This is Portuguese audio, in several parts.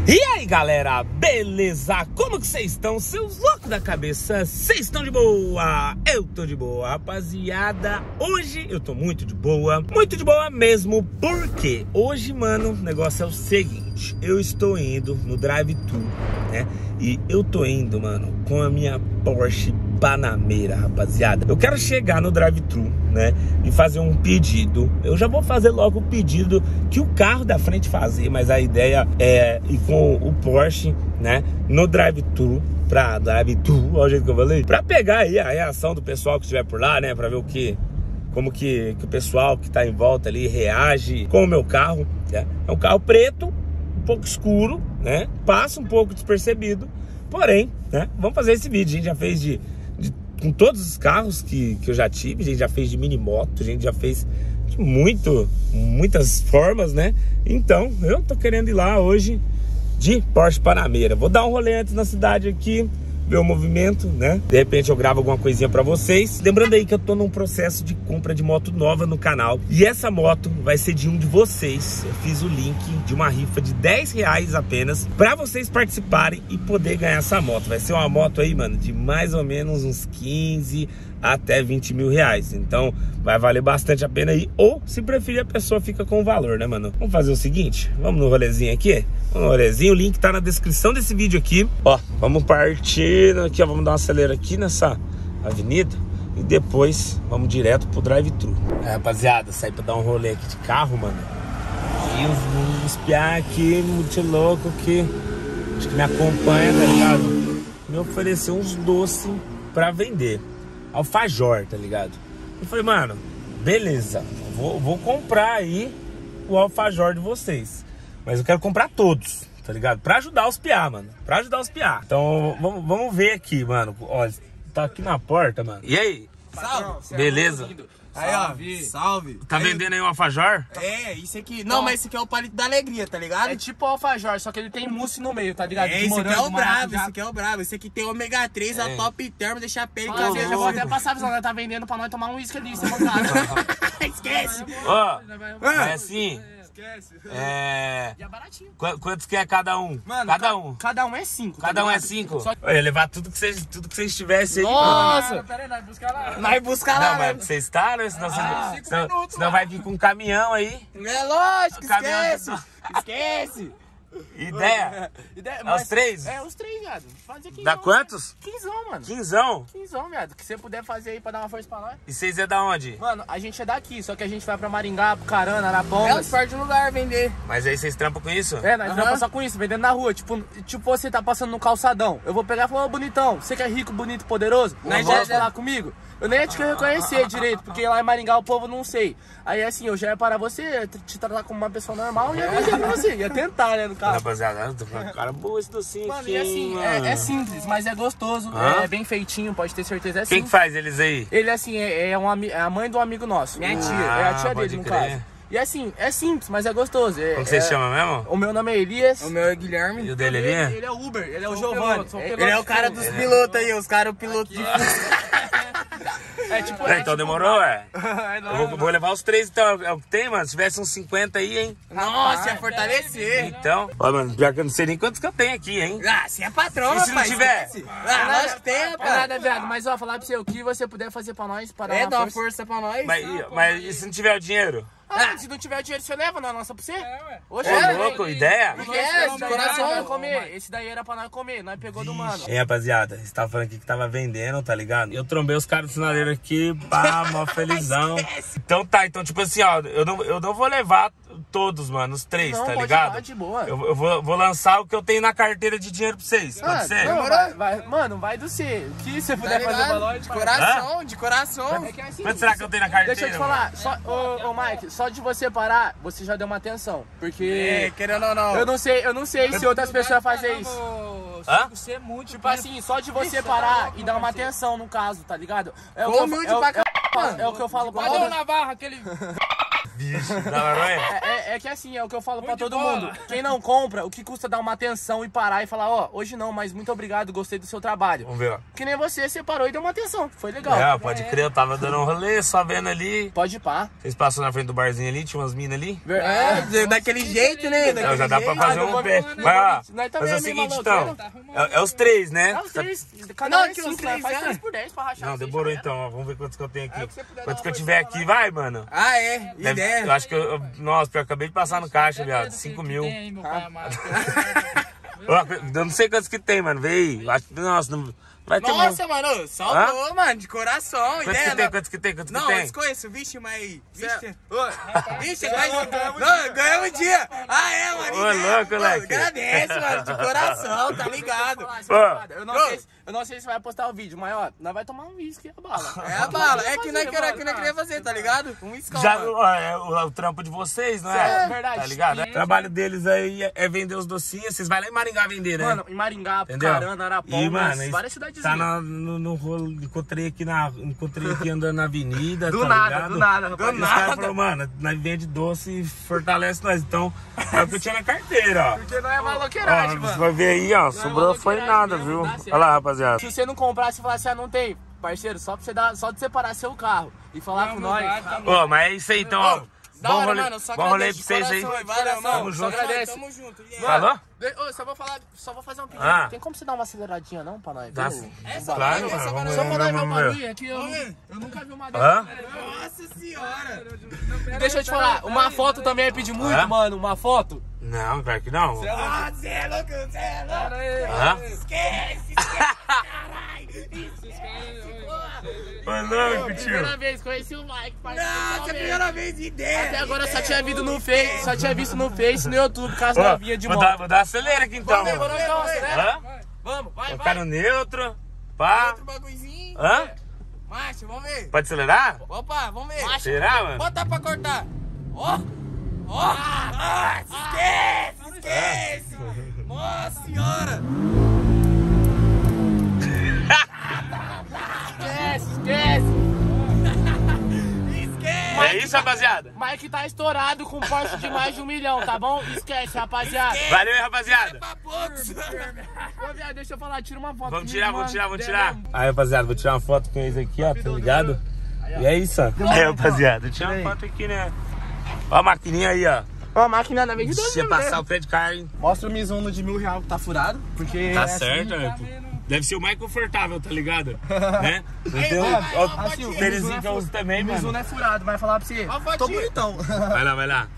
E aí galera, beleza? Como que vocês estão? Seus loucos da cabeça, vocês estão de boa? Eu tô de boa, rapaziada. Hoje eu tô muito de boa mesmo. Porque hoje, mano, o negócio é o seguinte: eu estou indo no drive-thru, né? E eu tô indo, mano, com a minha Porsche Panamera, rapaziada. Eu quero chegar no drive-thru, né, e fazer um pedido. Eu já vou fazer logo o pedido que o carro da frente fazer, mas a ideia é ir com o Porsche, né, no drive-thru, olha o jeito que eu falei, pra pegar aí a reação do pessoal que estiver por lá, né, pra ver como que o pessoal que tá em volta ali reage com o meu carro, né? É um carro preto, um pouco escuro, né, passa um pouco despercebido, porém, né, vamos fazer esse vídeo. A gente já fez com todos os carros que eu já tive, a gente já fez de mini moto, a gente já fez de muitas formas, né? Então, eu tô querendo ir lá hoje de Porsche Panamera. Vou dar um rolê antes na cidade aqui, ver o movimento, né? De repente eu gravo alguma coisinha pra vocês. Lembrando aí que eu tô num processo de compra de moto nova no canal. E essa moto vai ser de um de vocês. Eu fiz o link de uma rifa de R$10 apenas pra vocês participarem e poder ganhar essa moto. Vai ser uma moto aí, mano, de mais ou menos uns 15 até 20 mil reais. Então vai valer bastante a pena aí. Ou, se preferir, a pessoa fica com o valor, né, mano? Vamos fazer o seguinte, vamos no rolezinho aqui? Vamos no rolezinho, o link tá na descrição desse vídeo aqui. Ó, vamos partir aqui, ó, vamos dar uma acelera aqui nessa avenida e depois vamos direto pro drive-thru. Rapaziada, saí pra dar um rolê aqui de carro, mano. E uns espiar aqui, muito louco, que acho que me acompanha, tá ligado? Me ofereceu uns doces pra vender. Alfajor, tá ligado? Eu falei, mano, beleza, vou comprar aí o alfajor de vocês, mas eu quero comprar todos, tá ligado? Pra ajudar os piá, mano, pra ajudar os piá. Então vamos ver aqui, mano. Olha, tá aqui na porta, mano. E aí? Salve. Beleza? Aí, ó, salve. Tá vendendo aí um alfajor? É, isso aqui. Não, mas esse aqui é o palito da alegria, tá ligado? É tipo o alfajor, só que ele tem mousse no meio, tá ligado? É, esse aqui é o brabo, esse aqui é o brabo. Esse aqui tem ômega 3, a top termo, deixa a pele Às vezes eu vou até passar a visão, ela tá vendendo pra nós tomar um uísque ali, você não Esquece. Ó, é assim. E é baratinho. Quantos que é cada um? Mano, cada um é 5. Cada um é 5? Olha, levar tudo que vocês tivessem aí. Nossa! Pera aí, nós buscar lá. Nós buscar lá, Não, mas vocês estão, né? Senão vai vir com um caminhão aí. É lógico, esquece. Caminhão Esquece. Ideia? Os três? É, os três, viado. Fazer 15. Dá quantos? 15, mano. 15? 15, viado. Que você puder fazer aí pra dar uma força pra nós. E vocês é da onde? Mano, a gente é daqui, só que a gente vai pra Maringá, pro Carana, Arapongas. É os partes do lugar vender. Mas aí vocês trampam com isso? É, nós vamos passar com isso, vendendo na rua. Tipo você tá passando no calçadão. Eu vou pegar e falar, ô bonitão, você que é rico, bonito, poderoso? Nós já falar comigo? Eu nem ia te reconhecer direito, porque lá em Maringá o povo não sei. Aí assim, eu já ia parar você, te tratar como uma pessoa normal e ia vender pra você. Ia tentar, né, no caso. Rapaziada, cara, boa esse docinho. Mano, aqui, e assim, mano. é simples, mas é gostoso, é bem feitinho, pode ter certeza, é Quem que simples. faz eles aí? Ele assim, é a mãe do amigo nosso. Minha tia. É a tia pode dele, no crer. caso. E assim, é simples, mas é gostoso. Como você chama mesmo? O meu nome é Elias. O meu é Guilherme. E o dele ali? Ele é o Uber, ele é o Giovanni. Ele é o cara dos pilotos aí, os caras pilotos de É tipo... Então demorou, Eu vou levar os três, então. É o que tem, mano? Se tivesse uns 50 aí, hein? Nossa, ia fortalecer. Então. Ó, mano, pior que eu não sei nem quantos que eu tenho aqui, hein? Ah, você é patrão, E se não rapaz. tiver? Esquece. Ah, lógico que tem, É rapaz. nada, viado, mas ó, falar pra você, o que você puder fazer pra nós, para dar Dá uma uma força pra nós. Mas e se não tiver o dinheiro? Se não tiver dinheiro, você leva, não é nossa pra você? Oxe, Ô, louco, ideia? esse daí coração. era pra nós comer. Esse daí era pra nós comer, nós pegou do mano. Hein, rapaziada, você tava falando aqui que tava vendendo, tá ligado? Eu trombei os caras do sinaleiro aqui, pá, mó felizão. Então tá, então tipo assim, ó, eu não vou levar todos, mano, os três, Não, tá pode ligado? levar de boa. Eu vou lançar o que eu tenho na carteira de dinheiro pra vocês, pode ser? Não, mano, vai do C. O que você puder fazer pra nós, De coração, de coração. É que é assim, Quanto será que eu tenho na carteira? deixa eu te falar, só, ô Mike, só de você parar, você já deu uma atenção. Porque É, querendo ou não. eu não sei se outras pessoas fazem isso. Hã? Você muito, tipo assim, só de você parar e dar uma atenção no caso, tá ligado? É o Humilde pra é o que eu falo com Olha o Navarra, aquele... Vixe, da hora, É que assim, é o que eu falo pra todo mundo. Quem não compra, o que custa dar uma atenção e parar e falar, ó, hoje não, mas muito obrigado, gostei do seu trabalho. Vamos ver, ó. Que nem você parou e deu uma atenção, foi legal. É, pode crer, eu tava dando um rolê, só vendo ali. Pode ir pá. Vocês passam na frente do barzinho ali, tinha umas minas ali. Daquele jeito, né? Então já dá pra fazer um pé. Mas é o seguinte, então. É os três, né? É os três. Cada um é 5, né? Faz 3 por 10 pra rachar. Não, demorou então, ó. Vamos ver quantos que eu tenho aqui. Quantos que eu tiver aqui, vai, mano. Ah, é? Ideia. Eu acho que nossa, pior que eu acabei de passar no caixa, viado. 5 mil. Eu não sei quantos que tem, mano. Vê aí. Eu acho que, nossa, não vai ter. Nossa, mano, salvou, mano, de coração. Quantos que tem? Não, eu desconheço, vixe, mas. Vixe, ganhamos um dia. Ah, é, mano. Ô, louco, moleque. Agradece, mano, de coração, tá ligado? Eu não sei se vai postar o vídeo, mas ó, nós vai tomar um whisky, a bala. É a bala, é que nós queria fazer, tá ligado? Um whisky. Já é o trampo de vocês, não é? É verdade. Tá ligado? O trabalho deles aí é vender os docinhos. Vocês vão lá em Maringá vender, né? Mano, em Maringá, entendeu? Apucarana, Arapongas, várias cidades. Tá no rolo, encontrei aqui andando na avenida. Do tá nada, ligado? do nada, rapaz. Os caras falaram, mano, nós vende doce e fortalece nós. Então, é o que eu tinha na carteira, ó. Porque não é maloqueiragem, mano. Você vai ver aí, ó. Sobrou foi nada, viu? Olha lá, rapaziada. Se você não comprasse e falasse, ah, não tem, parceiro, só de separar seu carro e falar com nós. Ô, mas é isso aí, então, ó. Bom rolê pra vocês aí. Tamo junto. Tamo junto. Falou? Só vou fazer um pedido. Tem como você dar uma aceleradinha não pra nós? Claro, Só pra nós ver o bagulho aqui, eu nunca vi uma dessa. Nossa senhora. Deixa eu te falar, uma foto também é pedir muito, mano, uma foto. Não, velho, que não. Você é louco. Esquece, caralho. Mano, tio. Primeira vez, conheci o Mike, parceiro. Nossa, primeira vez de ideia. Até agora eu só tinha visto no Face, no YouTube, caso novinha de moto. Vou dar acelera aqui então. Vamos, vai. Ficar no neutro. Pá. Outro bagulhozinho. Marcha, vamos ver. Pode acelerar? Opa, vamos ver. Será, mano? Bota pra cortar. Ó. Esquece. Nossa senhora. Esquece. É isso, rapaziada? Mike tá estourado com Porsche de mais de 1 milhão, tá bom? Esquece, rapaziada. Valeu aí, rapaziada. Ô, viado, deixa eu falar, tira uma foto. Vamos tirar. Aí, rapaziada, vou tirar uma foto com eles aqui, ó, tá ligado? E é isso, ó. Aí, rapaziada, tira uma foto aqui, né? Ó a maquininha aí, ó. Ó, a máquina na vez de Deixa eu passar o pé de carro. Mostra o Mizuno de R$1.000 que tá furado, porque... Tá certo, deve ser o mais confortável, tá ligado? Né? Tem um tênisinho que eu uso também, mano. O Mizuno é furado, vai falar pra você. Tô bonitão. Vai lá.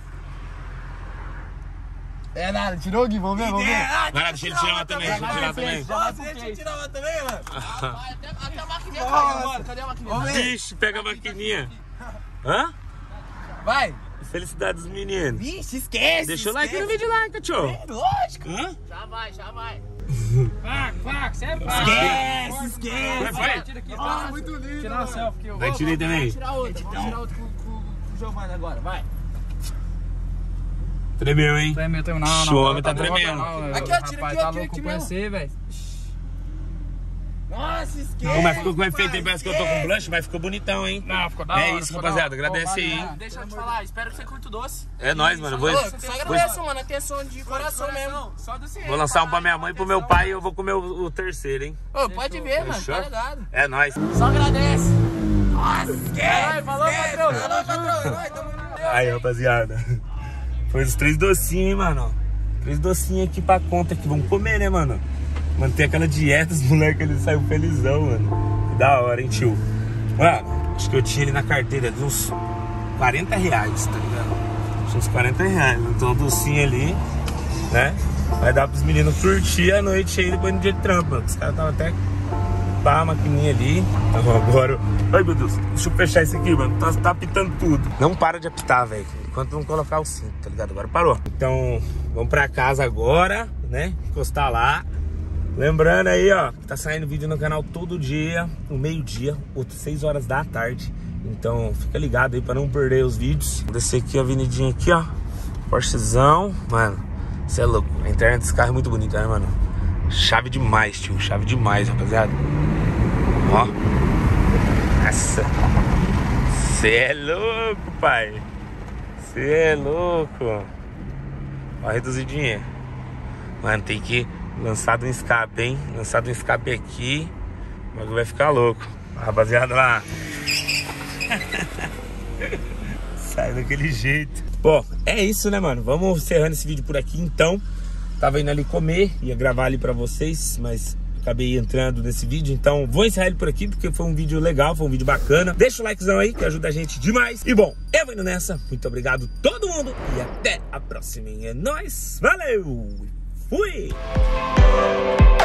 É nada, tirou, Gui? Vamos ver. Vai lá, deixa ele tirar uma também. Deixa eu tirar uma também, mano. Até a maquininha caiu, mano. Cadê a maquininha? Vixe, pega a maquininha. Hã? Vai. Felicidade dos meninos. Vixe, esquece. Deixa o like no vídeo lá, cachorro. Lógico. Já vai. Faca, você é faca. Esquece. Vai. Tira aqui, muito lindo. tirar uma selfie. Vai, tirei também. Tirar outro com o Giovanni agora, vai. Tremeu, hein? Tremeu, não. Show, homem tá tremendo. Aqui, ó, tira aqui, Tá ó, tira louco aqui com mesmo. você, velho. Nossa, esquece. Não, mas ficou com efeito aí, parece que eu tô com blush, mas ficou bonitão, hein? Não, ficou da hora. É isso, rapaziada, agradece aí, hein? Deixa eu te falar, espero que você curta o doce. É nóis, mano. Só agradeço, mano. Atenção de coração mesmo. Só do ciência. Vou lançar um pra minha mãe e pro meu pai e eu vou comer o terceiro, hein? Ô, pode ver, mano. Fechou? Tá ligado. É nóis. Só agradece. Nossa, esquece. Falou, patrão. Aí, rapaziada. Foi os 3 docinhos, hein, mano? 3 docinhos aqui pra conta aqui. Vamos comer, né, mano? Manter aquela dieta, os moleques, eles saíram felizão, mano. Que da hora, hein, tio? Mano, acho que eu tinha ali na carteira de uns R$40, tá ligado? Tinha uns R$40. Então, o docinho ali, né? Vai dar pros meninos curtir a noite aí depois no dia de trampo, mano. Os caras estavam até pá, a maquininha ali. Então, agora... Ai, meu Deus. Deixa eu fechar isso aqui, mano. Tá apitando tudo. Não para de apitar, velho. Enquanto não colocar o cinto, tá ligado? Agora parou. Então, vamos pra casa agora, né? Encostar lá. Lembrando aí, ó, que tá saindo vídeo no canal todo dia, no meio-dia, outro 6 horas da tarde. Então, fica ligado aí pra não perder os vídeos. Vou descer aqui a avenidinha aqui, ó. Porschezão. Mano, você é louco. A internet desse carro é muito bonita, né, mano? Chave demais, tio. Chave demais, rapaziada. Ó. Nossa. Você é louco, pai. Você é louco. Ó, reduzir dinheiro. Mano, tem que lançar um escape, hein? Lançar um escape aqui. O bagulho vai ficar louco. Rapaziada lá. Sai daquele jeito. Bom, é isso, né, mano? Vamos encerrando esse vídeo por aqui, então. Tava indo ali comer, ia gravar ali pra vocês, mas acabei entrando nesse vídeo, então vou encerrar ele por aqui, porque foi um vídeo legal, foi um vídeo bacana. Deixa o likezão aí, que ajuda a gente demais. E bom, eu vou indo nessa. Muito obrigado todo mundo e até a próxima. É nóis, valeu! Fui!